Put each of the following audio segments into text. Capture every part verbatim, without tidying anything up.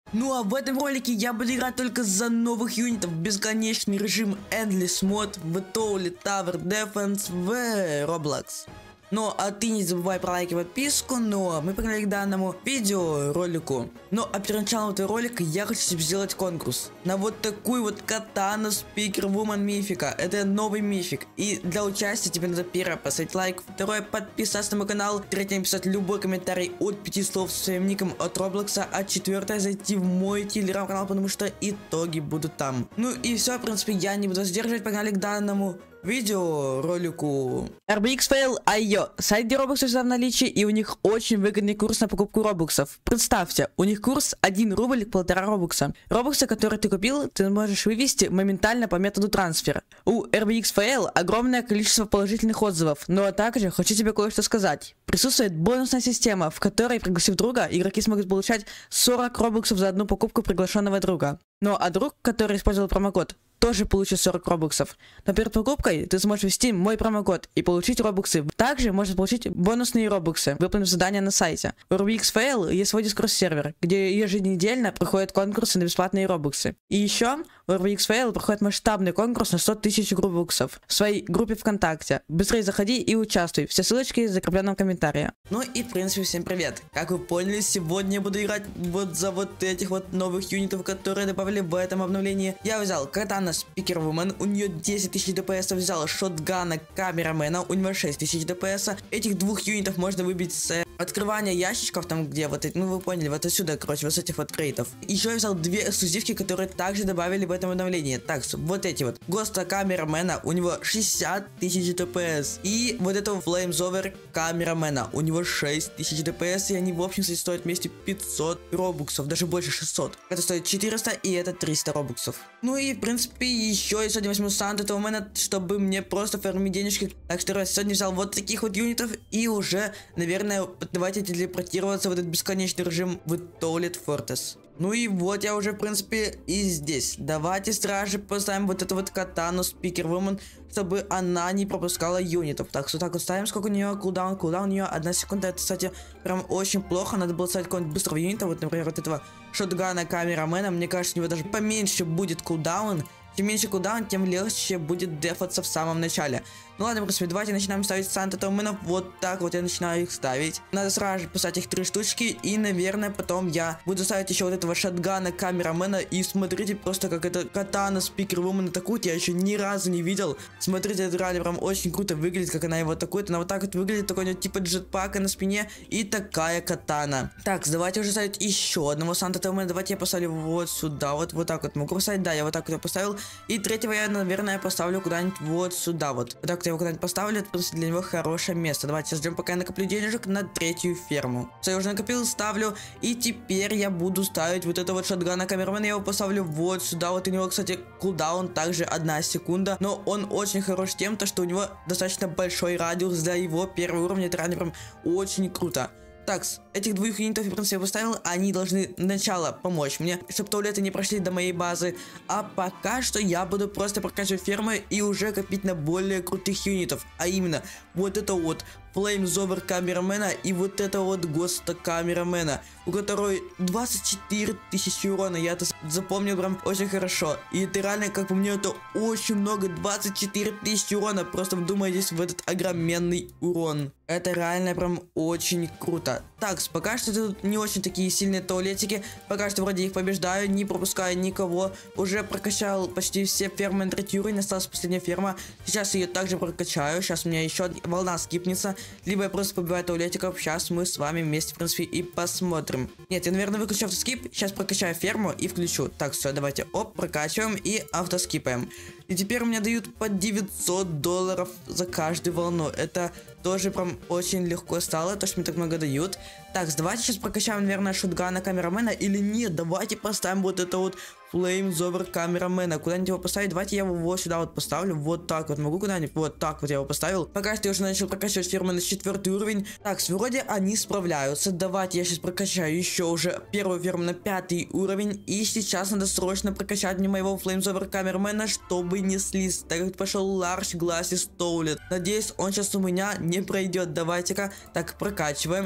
Ну а в этом ролике я буду играть только за новых юнитов, бесконечный режим Endless Mode в Toilet Tower Defense в Roblox. Ну а ты не забывай про лайк и подписку, ну а мы погнали к данному видеоролику. Ну а перед началом этого ролика я хочу себе сделать конкурс на вот такую вот катану Speaker Woman мифика. Это новый мифик. И для участия тебе надо первое поставить лайк, второе подписаться на мой канал, третье написать любой комментарий от пяти слов со своим ником от Роблокса, а четвертое зайти в мой телеграм-канал, потому что итоги будут там. Ну и все, в принципе, я не буду задерживать, погнали к данному видеоролику. эр би икс Fail точка ай о. Сайт, где Roblox всегда в наличии, и у них очень выгодный курс на покупку робоксов. Представьте, у них курс один рубль к полтора робокса. Робоксы, которые ты купил, ты можешь вывести моментально по методу трансфера. У эр би икс Fail огромное количество положительных отзывов, ну а также хочу тебе кое-что сказать. Присутствует бонусная система, в которой, пригласив друга, игроки смогут получать сорок робоксов за одну покупку приглашенного друга. Ну а друг, который использовал промокод, тоже получит сорок робоксов. Но перед покупкой ты сможешь ввести мой промокод и получить робоксы. Также можно получить бонусные робоксы, выполнив задания на сайте. У эр би икс Fail есть свой дискорд сервер, где еженедельно проходят конкурсы на бесплатные робоксы. И еще у эр би икс Fail проходит масштабный конкурс на сто тысяч робоксов в своей группе ВКонтакте. Быстрее заходи и участвуй. Все ссылочки в закрепленном комментарии. Ну и в принципе всем привет. Как вы поняли, сегодня я буду играть вот за вот этих вот новых юнитов, которые добавили в этом обновлении. Я взял катана Speaker Woman, у нее десять тысяч ДПС, взял шотгана Камерамена, у него шесть тысяч ДПС. Этих двух юнитов можно выбить с открывания ящичков, там где вот эти, ну вы поняли, вот отсюда, короче, вот с этих вот крейтов. Еще я взял две эксклюзивки, которые также добавили в этом обновлении. Так, вот эти вот. Госта Камерамена, у него шестьдесят тысяч ДПС. И вот этого Flamesover Камерамена, у него шесть тысяч ДПС, и они в общем стоят вместе пятьсот робоксов, даже больше шестьсот. Это стоит четыреста, и это триста робоксов. Ну и в принципе еще я сегодня возьму Санта этого мена, чтобы мне просто фармить денежки. Так что я сегодня взял вот таких вот юнитов, и уже, наверное, давайте телепортироваться в этот бесконечный режим в Toilet Fortress. Ну и вот я уже, в принципе, и здесь. Давайте сразу поставим вот эту вот катану Speaker Woman, чтобы она не пропускала юнитов. Так, что так вот ставим, сколько у нее кулдаун. Кулдаун у нее одна секунда. Это, кстати, прям очень плохо. Надо было ставить какого-нибудь быстрого юнита. Вот, например, вот этого шотгана Камерамена. Мне кажется, у него даже поменьше будет кулдаун. Чем меньше кулдаун, тем легче будет дефаться в самом начале. Ну ладно, в принципе, давайте начинаем ставить Санта Томена. Вот так вот я начинаю их ставить. Надо сразу же поставить их три штучки. И, наверное, потом я буду ставить еще вот этого шотгана Камерамена. И смотрите просто, как эта катана Speaker Woman атакует. Я еще ни разу не видел. Смотрите, это реально прям очень круто выглядит, как она его атакует. Она вот так вот выглядит, такой у нее типа джетпака на спине. И такая катана. Так, давайте уже ставить еще одного Санта Томена. Давайте я поставлю вот сюда. Вот, вот так вот могу поставить. Да, я вот так вот поставил. И третьего я, наверное, поставлю куда-нибудь вот сюда вот. Вот так вот я его куда-нибудь поставлю. Это просто для него хорошее место. Давайте ждем, пока я накоплю денежек на третью ферму. Все, я уже накопил, ставлю. И теперь я буду ставить вот это вот шотгана Камерамена. Я его поставлю вот сюда. Вот у него, кстати, кулдаун также одна секунда. Но он очень хорош тем, то, что у него достаточно большой радиус для его первого уровня. Это реально прям очень круто. Так, этих двух юнитов я, в принципе, поставил. Они должны сначала помочь мне, чтобы туалеты не прошли до моей базы. А пока что я буду просто прокачивать фермы и уже копить на более крутых юнитов. А именно, вот это вот Flamesover Камерамена и вот это вот Госта Камерамена, у которой двадцать четыре тысячи урона. Я это запомнил прям очень хорошо. И это реально, как по мне, это очень много. двадцать четыре тысячи урона. Просто вдумайтесь в этот огроменный урон. Это реально прям очень круто. Так, пока что тут не очень такие сильные туалетики. Пока что вроде их побеждаю, не пропускаю никого. Уже прокачал почти все фермы на третий уровень. Осталась последняя ферма. Сейчас ее также прокачаю. Сейчас у меня еще волна скипнется. Либо я просто побиваю туалетиков. Сейчас мы с вами вместе, в принципе, и посмотрим. Нет, я, наверное, выключу автоскип. Сейчас прокачаю ферму и включу. Так, все, давайте, оп, прокачиваем и автоскипаем. И теперь у меня дают по девятьсот долларов за каждую волну. Это тоже прям очень легко стало, то, что мне так много дают. Так, давайте сейчас прокачаем, наверное, шотгана Камерамена. Или нет, давайте поставим вот это вот Flamesover Камерамена. Куда-нибудь его поставить? Давайте я его вот сюда вот поставлю. Вот так вот. Могу куда-нибудь? Вот так вот я его поставил. Пока что я уже начал прокачивать фермы на четвертый уровень. Так, вроде они справляются. Давайте я сейчас прокачаю еще уже первую ферму на пятый уровень. И сейчас надо срочно прокачать мне моего Flamesover Камерамена, чтобы не слез. Так как пошел Large Glasses Toilet. Надеюсь, он сейчас у меня не пройдет. Давайте-ка так прокачиваем.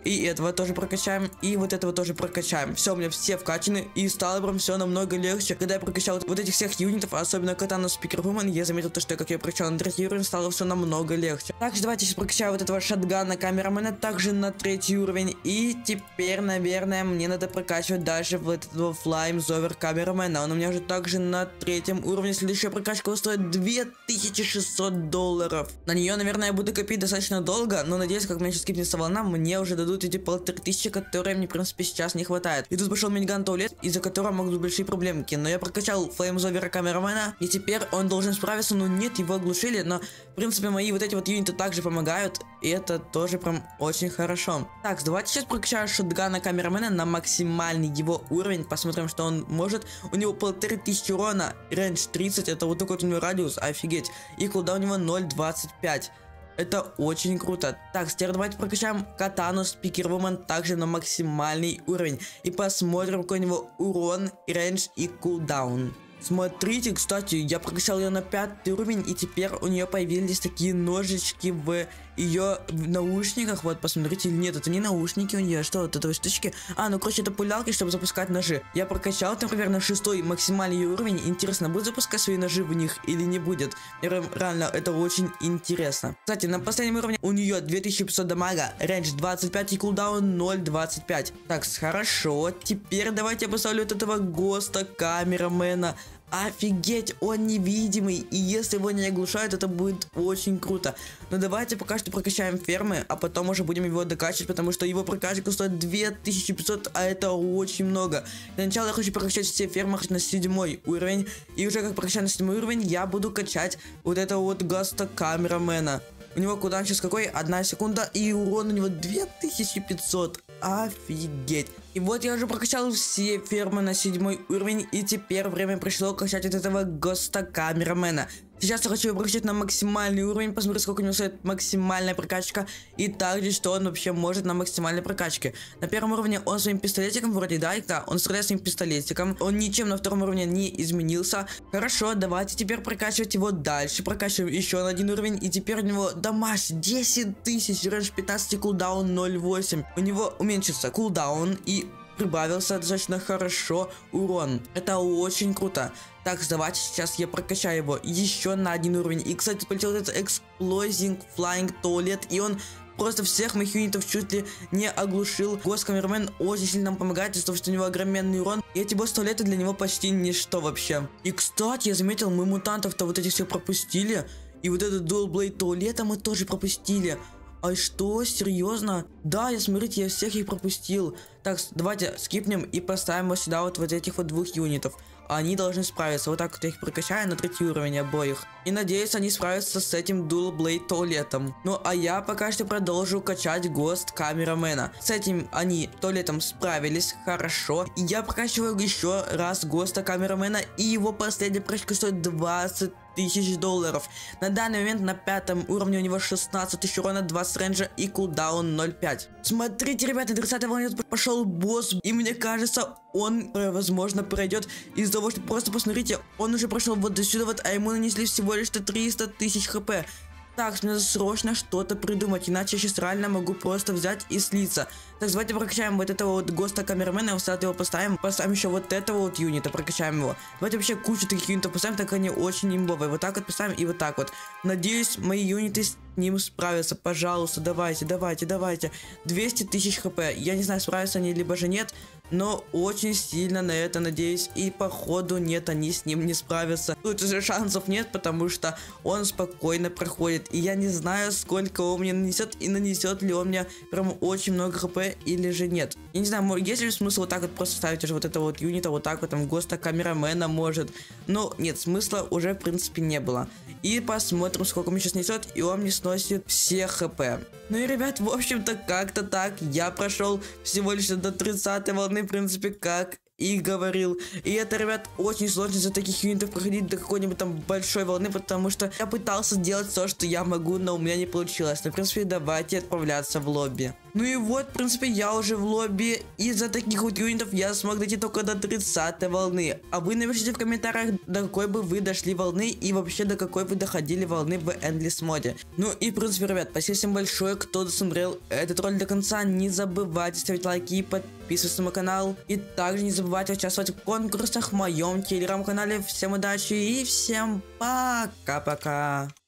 И этого тоже прокачаем. И вот этого тоже прокачаем. Все, у меня все вкачаны. И стало прям все намного легче. Когда я прокачал вот этих всех юнитов, особенно катану Спикервумен, я заметил то, что как я прокачал на третий уровень, стало все намного легче. Также давайте сейчас прокачаю вот этого шотгана камерамена также на третий уровень. И теперь, наверное, мне надо прокачивать дальше вот этого флаймзовер камерамена. Он у меня уже также на третьем уровне. Следующая прокачка стоит две тысячи шестьсот долларов. На нее, наверное, я буду копить достаточно долго, но надеюсь, как у меня сейчас скипнется волна, мне уже дадут эти полторы тысячи, которые мне, в принципе, сейчас не хватает. И тут пошел миниган туалет, из-за которого могут быть большие проблемки. Но я прокачал флеймзовера камерамена, и теперь он должен справиться. Но нет, его оглушили, но, в принципе, мои вот эти вот юниты также помогают, и это тоже прям очень хорошо. Так, давайте сейчас прокачаю шотгана камерамена на максимальный его уровень, посмотрим, что он может. У него полторы тысячи урона, рейндж тридцать, это вот такой вот у него радиус, офигеть. И кулдаун у него ноль двадцать пять. Это очень круто. Так, теперь давайте прокачаем катану Спикервумен также на максимальный уровень. И посмотрим, какой у него урон, рейндж и кулдаун. Смотрите, кстати, я прокачал ее на пятый уровень, и теперь у нее появились такие ножички в ее наушниках. Вот, посмотрите, нет, это не наушники у нее, что вот это штучки. А, ну, короче, это пулялки, чтобы запускать ножи. Я прокачал, например, на шестой максимальный ее уровень. Интересно, будет запускать свои ножи в них или не будет? Реально, это очень интересно. Кстати, на последнем уровне у нее две тысячи пятьсот дамага, рейндж двадцать пять и кулдаун ноль двадцать пять. Так, хорошо. Теперь давайте я поставлю вот этого госта камерамена. Офигеть, он невидимый, и если его не оглушают, это будет очень круто. Но давайте пока что прокачаем фермы, а потом уже будем его докачивать, потому что его прокачка стоит две тысячи пятьсот, а это очень много. Для начала я хочу прокачать все фермы на седьмой уровень, и уже как прокачать на седьмой уровень, я буду качать вот этого вот гаста камерамена. У него куда сейчас какой? Одна секунда, и урон у него две тысячи пятьсот. Офигеть. И вот я уже прокачал все фермы на седьмой уровень, и теперь время пришло качать от этого госта камерамена. Сейчас я хочу его прокачать на максимальный уровень, посмотреть, сколько у него стоит максимальная прокачка, и также, что он вообще может на максимальной прокачке. На первом уровне он своим пистолетиком, вроде, да, да, он стреляет своим пистолетиком, он ничем на втором уровне не изменился. Хорошо, давайте теперь прокачивать его дальше, прокачиваем еще на один уровень, и теперь у него дамаж десять тысяч, рейндж пятнадцать и кулдаун ноль восемь. У него уменьшится кулдаун и прибавился достаточно хорошо урон. Это очень круто. Так, давайте сейчас я прокачаю его еще на один уровень. И, кстати, полетел этот Exploding Flying Toilet, и он просто всех моих юнитов чуть ли не оглушил. Гост камерамен очень сильно нам помогает, из-за того, что у него огроменный урон. И эти босс-туалеты для него почти ничто вообще. И, кстати, я заметил, мы мутантов-то вот этих все пропустили. И вот этот Dual Blade туалета мы тоже пропустили. А что, серьезно? Да, я, смотрите, я всех их пропустил. Так, давайте скипнем и поставим вот сюда вот, вот этих вот двух юнитов. Они должны справиться. Вот так вот я их прокачаю на третий уровень обоих. И надеюсь, они справятся с этим Dual Blade туалетом. Ну, а я пока что продолжу качать гост камерамена. С этим они туалетом справились хорошо. И я прокачиваю еще раз госта камерамена. И его последняя прокачка стоит двадцать тысяч долларов. На данный момент на пятом уровне у него шестнадцать тысяч урона, двадцать рейнджа и кулдаун ноль пять. Смотрите, ребята, на тридцатой волне пошел босс. И мне кажется, он, возможно, пройдет из-за того, что просто посмотрите, он уже прошел вот до сюда вот, а ему нанесли всего лишь триста тысяч хп. Так, мне надо срочно что-то придумать, иначе я сейчас реально могу просто взять и слиться. Так, давайте прокачаем вот этого вот госта камерамена, вот сюда его поставим. Поставим еще вот этого вот юнита, прокачаем его. Давайте вообще кучу таких юнитов поставим, так они очень имбовые. Вот так вот поставим и вот так вот. Надеюсь, мои юниты с ним справятся. Пожалуйста, давайте, давайте, давайте. двести тысяч хп. Я не знаю, справятся они либо же нет, но очень сильно на это надеюсь. И походу нет, они с ним не справятся. Тут уже шансов нет, потому что он спокойно проходит. И я не знаю, сколько он мне нанесет, и нанесет ли он мне прям очень много хп или же нет. Я не знаю, есть ли смысл вот так вот просто ставить уже вот этого вот юнита, вот так вот там госта камерамена может. Но нет, смысла уже в принципе не было. И посмотрим, сколько он сейчас несет, и он мне сносит все хп. Ну и, ребят, в общем-то, как-то так. Я прошел всего лишь до тридцатой волны, в принципе, как и говорил. И это, ребят, очень сложно за таких юнитов проходить до какой-нибудь там большой волны, потому что я пытался делать то, что я могу, но у меня не получилось. Но, в принципе, давайте отправляться в лобби. Ну и вот, в принципе, я уже в лобби. Из-за таких вот юнитов я смог дойти только до тридцатой волны. А вы напишите в комментариях, до какой бы вы дошли волны и вообще до какой вы доходили волны в Endless моде. Ну и, в принципе, ребят, спасибо всем большое, кто досмотрел этот ролик до конца. Не забывайте ставить лайки и подписываться на мой канал. И также не забывайте участвовать в конкурсах в моем телеграм-канале. Всем удачи и всем пока-пока.